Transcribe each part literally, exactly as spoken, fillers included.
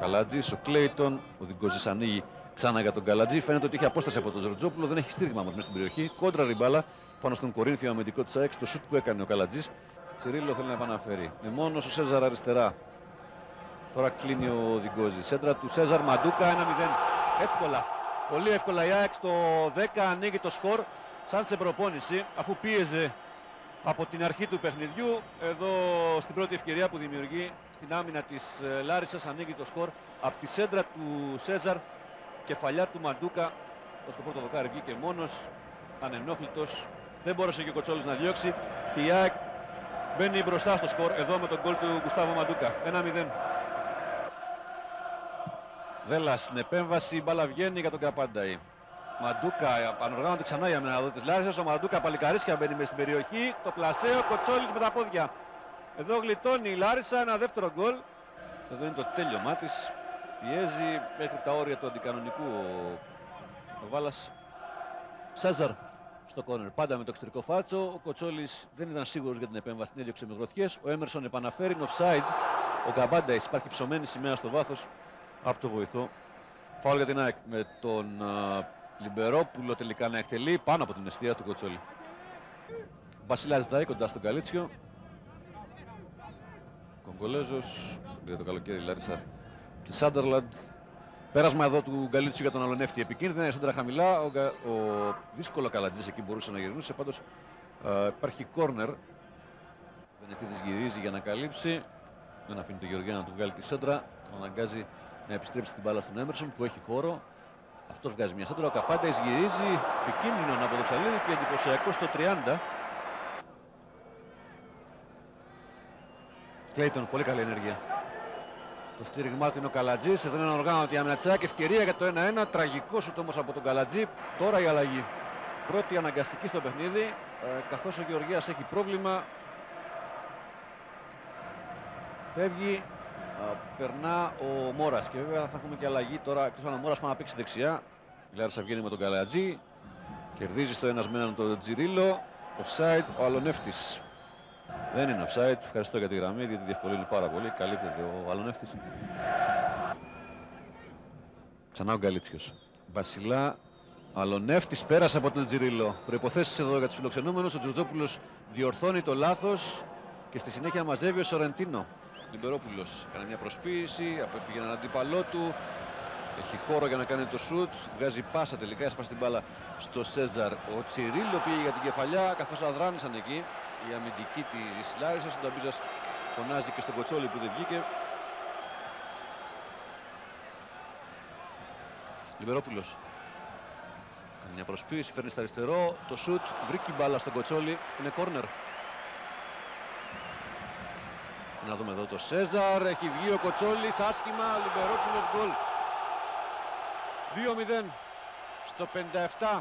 Καλατζής, ο Κλέιτον, ο Διγκόζης ανοίγει ξανά για τον Καλατζή. Φαίνεται ότι έχει απόσταση από τον Τζορτζόπουλο, δεν έχει στήριγμα όμως μέσα στην περιοχή. Κόντρα ριμπάλα πάνω στον Κορίνθιο αμυντικό της ΑΕΚ. Το σουτ που έκανε ο Καλατζής. Τσιρίλο θέλει να επαναφέρει. Με μόνος ο Σέζαρ αριστερά. Τώρα κλείνει ο Διγκόζης. Σέντρα του Σέζαρ, Μαντούκα ένα μηδέν. Εύκολα. Πολύ εύκολα η ΑΕΚ στο δέκα ανοίγει το σκορ σαν σε προπόνηση, αφού πίεζε από την αρχή του παιχνιδιού. Εδώ στην πρώτη ευκαιρία που δημιουργεί στην άμυνα της Λάρισσας ανοίγει το σκορ από τη σέντρα του Σέζαρ, κεφαλιά του Μαντούκα. Στο πρώτο δοκάρι βγήκε μόνος, ανενόχλητος, δεν μπόρεσε και ο Κοτσόλης να διώξει και η ΑΕΚ μπαίνει μπροστά στο σκορ εδώ με τον γκολ του Γκουστάβο Μαντούκα. ένα μηδέν. Δέλλας στην επέμβαση, η μπάλα βγαίνει για τον Καπάνταη. Μαντούκα, ανοργάνωται ξανά η άμυνα εδώ της Λάρισσας. Ο Μαντούκα παλικαρίσκια μπαίνει μέσα στην περιοχή. Το πλασέο, Κοτσόλης με τα πόδια. Εδώ γλιτώνει η Λάρισσα, ένα δεύτερο γκολ. Εδώ είναι το τέλειωμά της. Πιέζει μέχρι τα όρια του αντικανονικού ο Βάλας. Σέζαρ στο κόρνερ, πάντα με το εξωτερικό φάλτσο. Ο Κοτσόλης δεν ήταν σίγουρος για την επέμβαση, την έδιωξε με γροθιές. Ο Έμερσον επαναφέρει, offside. Ο Καπάνταης, υπάρχει ψωμένη σημαία στο βάθος από το βοηθό. Φάουλ για την ΑΕΚ με τον uh, Λιμπερόπουλο τελικά να εκτελεί πάνω από την αιστεία του Κοτσόλη. Μπασιλά ζητάει κοντά στον Καλίτσιο. Κογκολέζος, για το καλοκαίρι Λάρισα τη Σάντερλαντ. Πέρασμα εδώ του Γκαλίτσιου για τον Αλονεύτη. Επικίνδυνα, η σέντρα χαμηλά. Ο, ο δύσκολο Καλατζής εκεί μπορούσε να γυρνούσε. Πάντως uh, υπάρχει κόρνερ. Βενετίδης γυρίζει για να καλύψει. Δεν αφήνει τον Γεωργία να του βγάλει τη σέντρα. Τον αναγκάζει να επιστρέψει την μπάλα στον Έμερσον που έχει χώρο. Αυτός βγάζει μια σέντρα. Ο Καπάνταης γυρίζει. Επικίνδυνο από το ψαλίδι και εντυπωσιακό στο τριάντα. Κλέιτον, πολύ καλή ενέργεια. Το στήριγμά του είναι ο Καλατζής. Εδώ είναι ανοργάνωτη η άμυνα της ΑΕΚ. Ευκαιρία για το ένα ένα. Τραγικό σουτ όμως από τον Καλατζή. Τώρα η αλλαγή. Πρώτη αναγκαστική στο παιχνίδι. Ε, καθώς ο Γεωργίας έχει πρόβλημα. Φεύγει. Uh, περνά ο Μόρας και βέβαια θα έχουμε και αλλαγή τώρα, εκτός αν ο Μόρας πάει να παίξει δεξιά. Η Λάρισα βγαίνει με τον Καλατζή, κερδίζει στο ένας με έναν τον Τζιρίλο. Offside ο Αλονεύτης. Δεν είναι offside, ευχαριστώ για τη γραμμή διότι διευκολύνει πάρα πολύ, καλύπτεται ο Αλονεύτης. Ξανά ο Γκαλίτσιος. Βασιλά, Αλονεύτης πέρασε από τον Τζιρίλο. Προϋποθέσεις εδώ για τους φιλοξενούμενους. Ο Τζορτζόπουλος διορθώνει το λάθος και στη συνέχεια μαζεύει ο Σορεντίνο. Λιμπερόπουλος κάνει μια προσποίηση, απέφυγε έναν αντίπαλό του. Έχει χώρο για να κάνει το σουτ. Βγάζει πάσα τελικά, έσπασε την μπάλα στο Σέζαρ. Ο Τσιρίλο πήγε για την κεφαλιά, καθώς αδράνησαν εκεί η αμυντική της Λάρισσας. Ο Νταμπίζας φωνάζει και στον Κοτσόλη που δεν βγήκε. Λιμπερόπουλος κάνει μια προσποίηση, φέρνει στα αριστερό. Το σουτ βρήκε μπάλα στον Κοτσόλη. Είναι κόρνερ. Να δούμε εδώ το Σέζαρ, έχει βγει ο Κοτσόλης, άσχημα, Λιμπερόπουλος γκολ. δύο μηδέν στο πενήντα επτά.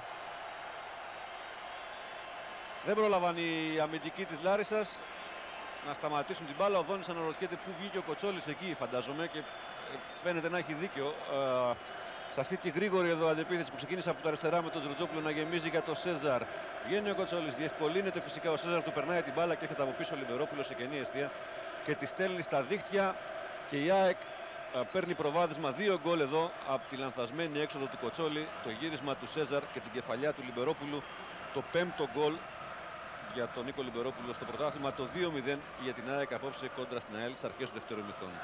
Δεν πρόλαβαν οι αμυντικοί της Λάρισσας να σταματήσουν την μπάλα. Ο Δόνης αναρωτιέται πού βγήκε ο Κοτσόλης εκεί, φαντάζομαι, και φαίνεται να έχει δίκιο. Ε, σε αυτή τη γρήγορη εδώ αντεπίθεση που ξεκίνησε από τα αριστερά με τον Τζορτζόπουλο να γεμίζει για το Σέζαρ. Βγαίνει ο Κοτσόλης, διευκολύνεται φυσικά ο Σέζαρ, του περνάει την μπάλα και έρχεται από πίσω ο Λιμπερόπουλος σε κενή αιστεία και τη στέλνει στα δίχτυα και η ΑΕΚ α, παίρνει προβάδισμα. Δύο γκολ εδώ από τη λανθασμένη έξοδο του Κοτσόλη, το γύρισμα του Σέζαρ και την κεφαλιά του Λιμπερόπουλου. Το πέμπτο γκολ για τον Νίκο Λιμπερόπουλο στο πρωτάθλημα, το δύο μηδέν για την ΑΕΚ απόψε κόντρα στην ΑΕΛ στις αρχές του δεύτερου ημιχρόνου.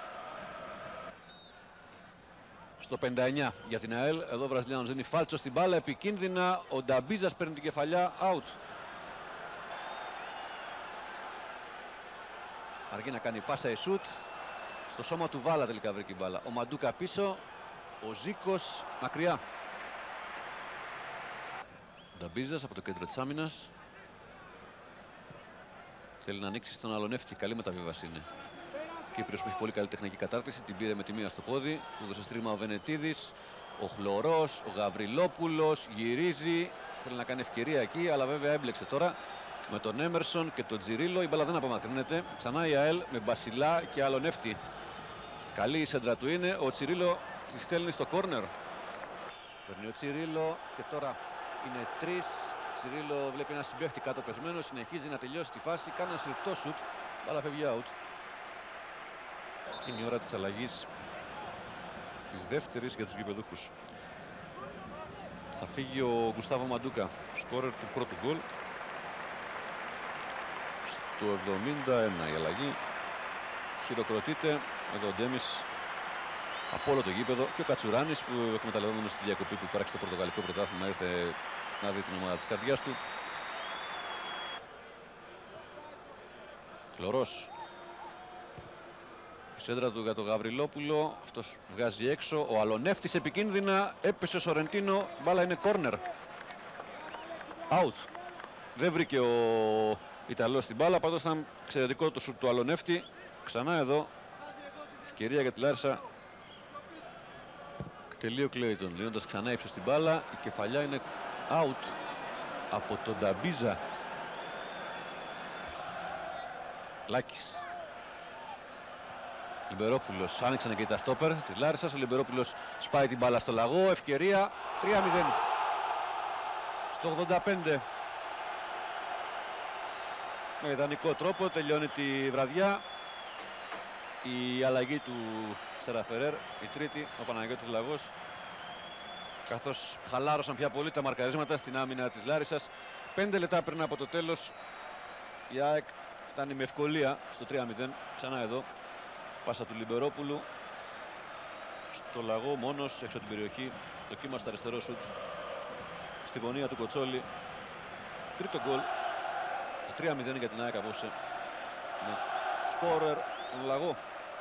Στο πενήντα εννιά για την ΑΕΛ, εδώ ο Βραζιλιάνος δίνει φάλτσο στην μπάλα, επικίνδυνα, ο Νταμπίζας παίρνει την κεφαλιά, out. Αργεί να κάνει πάσα η σουτ, στο σώμα του Βάλα τελικά βρήκε η μπάλα. Ο Μαντούκα πίσω, ο Ζήκος μακριά. Νταμπίζας από το κέντρο της άμυνας. Θέλει να ανοίξει στον Αλονεύτη, καλή μεταβίβαση είναι. Κύπριος που έχει πολύ καλή τεχνική κατάρτιση, την πήρε με τη μία στο πόδι, του δώσε στρίμμα ο Βενετίδης, ο Χλωρός, ο Γαβριλόπουλος, γυρίζει, θέλει να κάνει ευκαιρία εκεί, αλλά βέβαια έμπλεξε τώρα με τον Έμερσον και τον Τζιρίλο. Η μπάλα δεν απομακρύνεται. Ξανά η ΑΕΛ με Μπασιλά και Αλονεύτη. Καλή η σέντρα του είναι. Ο Τσιρίλο τη στέλνει στο κόρνερ. Παίρνει ο Τσιρίλο και τώρα είναι τρεις. Τσιρίλο βλέπει ένα συμπαίχτη κάτω πεσμένο. Συνεχίζει να τελειώσει τη φάση. Κάνει ένα συρτό σουτ. Μπάλα φεύγει out. Είναι η ώρα της αλλαγής της δεύτερης για τους γηπεδούχους. Θα φύγει ο Γκουστάβο Μαντούκα, σκόρερ του πρώτου γκολ. Στο εβδομήντα ένα η αλλαγή. Χειροκροτείται εδώ ο Ντέμις από όλο το γήπεδο και ο Κατσουράνης, που εκμεταλλευόμενος τη διακοπή που υπάρξει στο πορτογαλικό πρωτάθλημα ήρθε να δει την ομάδα της καρδιάς του. Κλωρός. Η σέντρα του για τον Γαβριλόπουλο, αυτός βγάζει έξω. Ο Αλονεύτης επικίνδυνα, έπεσε ο Σορεντίνο, μπάλα είναι κόρνερ. Out. Δεν βρήκε ο Ιταλός την μπάλα, πάντως ήταν εξαιρετικό το σουτ του Αλονεύτη. Ξανά εδώ, ευκαιρία για τη Λάρισα. Τελεί ο Κλέιτον, λύνοντας ξανά ύψος την μπάλα. Η κεφαλιά είναι out από τον Νταμπίζα. Λάκης. Λιμπερόπουλος, άνοιξαν και τα στόπερ της Λάρισσας. Ο Λιμπερόπουλος σπάει την μπάλα στο λαγό, ευκαιρία, τρία μηδέν. Στο ογδόντα πέντε. Με ιδανικό τρόπο τελειώνει τη βραδιά. Η αλλαγή του Σεραφερέρ, η τρίτη, ο Παναγιώτης Λαγός, καθώς χαλάρωσαν πια πολύ τα μαρκαρίσματα στην άμυνα της Λάρισσας. Πέντε λεπτά πριν από το τέλος η ΑΕΚ φτάνει με ευκολία στο τρία μηδέν. Ξανά εδώ, πάσα του Λιμπερόπουλου στο Λαγό, μόνος έξω από την περιοχή, το κύμα στο αριστερό σουτ στη γωνία του Κοτσόλη. Τρίτο γκολ, το τρία μηδέν για την ΑΕΚ απόψε, με σκόρερ τον Λαγό.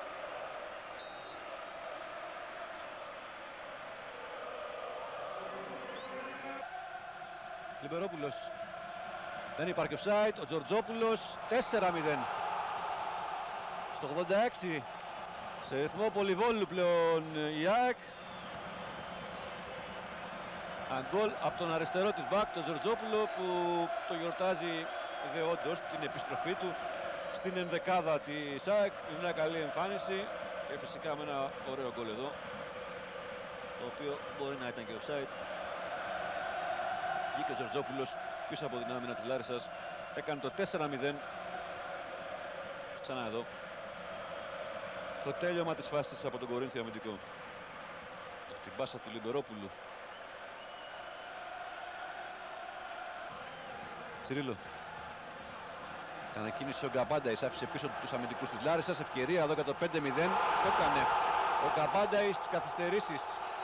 Λιμπερόπουλος, δεν υπάρχει offside, ο Τζορτζόπουλος, τέσσερα μηδέν. Στο ογδόντα έξι, σε ρυθμό πολυβόλου πλέον η ΑΕΚ. Ένα γκολ από τον αριστερό της μπακ, τον Τζορτζόπουλο, που το γιορτάζει δεόντως την επιστροφή του στην ενδεκάδα της ΑΕΚ. Είναι μια καλή εμφάνιση και φυσικά με ένα ωραίο γκολ εδώ, το οποίο μπορεί να ήταν και offside. Βγήκε ο Τζορτζόπουλος πίσω από την άμυνα της Λάρισσας, έκανε το τέσσερα μηδέν. Ξανά εδώ το τέλειωμα της φάσης από τον Κορίνθιο αμυντικό. Από την πάσα του Λιμπερόπουλου. Τσιρίλο. Έκανε κίνηση ο Γκαμπάνταης, άφησε πίσω τους αμυντικούς της Λάρισσας. Ευκαιρία εδώ για το πέντε μηδέν. Το έκανε ο Γκαμπάνταης στις καθυστερήσεις.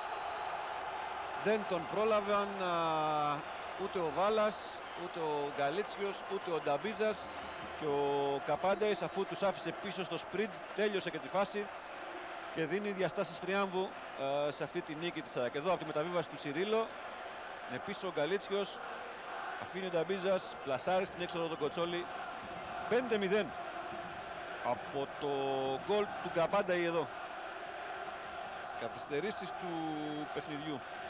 Δεν τον πρόλαβαν α, ούτε ο Βάλας, ούτε ο Γκαλίτσιος, ούτε ο Νταμπίζας. Και ο Καπάνταης, αφού τους άφησε πίσω στο σπριντ, τέλειωσε και τη φάση και δίνει διαστάσεις τριάμβου α, σε αυτή τη νίκη της ΑΕΚ. Εδώ από τη μεταβίβαση του Τσιρίλο, είναι πίσω ο Γκαλίτσιος, αφήνει ο Νταμπίζας, πλασάρει στην έξοδο του Κοτσόλη. πέντε μηδέν από το γκολ του Γκαμπάνταη εδώ, στις καθυστερήσεις του παιχνιδιού.